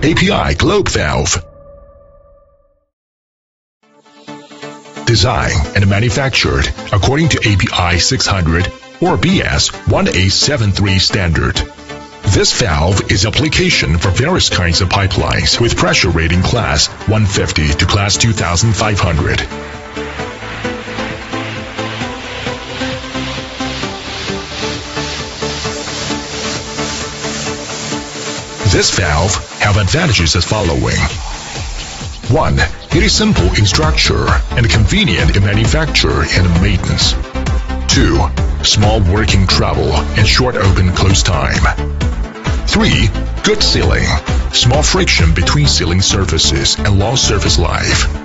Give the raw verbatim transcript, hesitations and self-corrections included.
A P I Globe Valve. Designed and manufactured according to A P I six hundred or B S one eight seven three standard. This valve is application for various kinds of pipelines with pressure rating class one fifty to class two thousand five hundred. This valve have advantages as following. one. It is simple in structure and convenient in manufacture and maintenance. two. Small working travel and short open-close time. three. Good sealing. Small friction between sealing surfaces and long surface life.